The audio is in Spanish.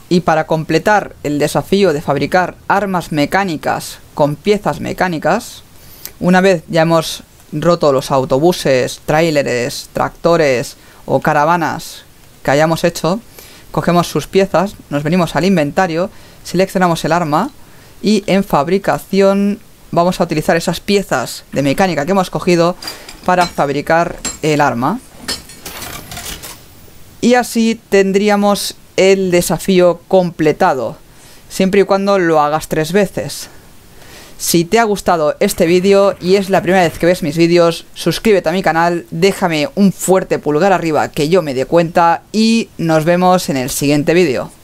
Y para completar el desafío de fabricar armas mecánicas con piezas mecánicas, una vez ya hemos roto los autobuses, tráileres, tractores o caravanas que hayamos hecho, cogemos sus piezas, nos venimos al inventario, seleccionamos el arma y en fabricación vamos a utilizar esas piezas de mecánica que hemos cogido para fabricar el arma. Y así tendríamos el desafío completado, siempre y cuando lo hagas 3 veces. Si te ha gustado este vídeo y es la primera vez que ves mis vídeos, suscríbete a mi canal, déjame un fuerte pulgar arriba que yo me dé cuenta y nos vemos en el siguiente vídeo.